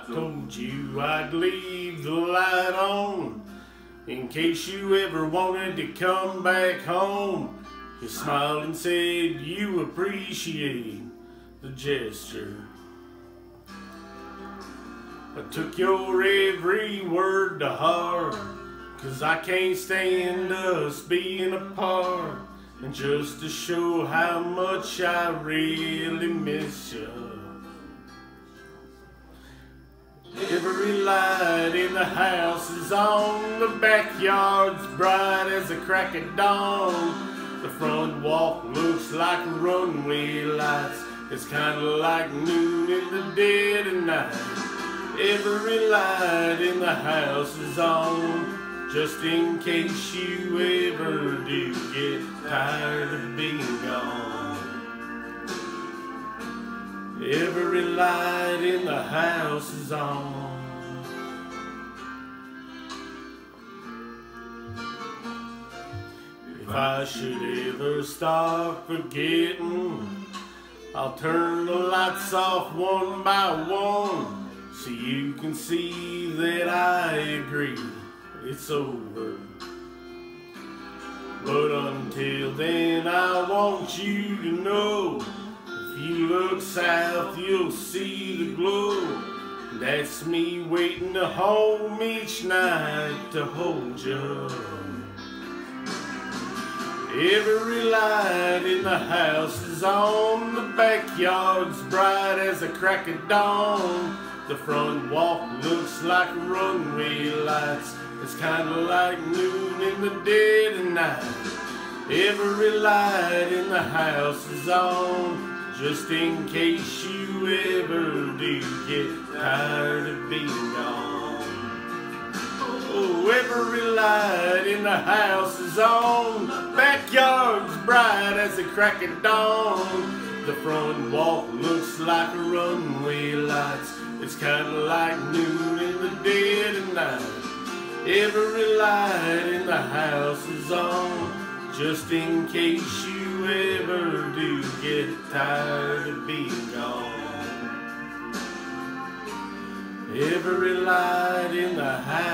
Told you I'd leave the light on in case you ever wanted to come back home. You smiled and said you appreciate the gesture. I took your every word to heart, 'cause I can't stand us being apart. And just to show how much I really miss you, every light in the house is on, the backyard's bright as the crack of dawn. The front walk looks like runway lights, it's kinda like noon in the dead of night. Every light in the house is on, just in case you ever do get tired of being gone. Every light in the house is on. If I should ever start forgetting, I'll turn the lights off one by one, so you can see that I agree it's over. But until then, I want you to know, if you look south, you'll see the glow. That's me waiting to home each night to hold you. Every light in the house is on, the backyard's bright as the crack of dawn. The front walk looks like runway lights, it's kinda like noon in the dead of night. Every light in the house is on, just in case you ever do get tired of being gone. Oh, every light in the house is on, backyard's bright as the crack of dawn. The front walk looks like runway lights, it's kinda like noon in the dead of night. Every light in the house is on, just in case you ever do get tired of being gone. Every light in the house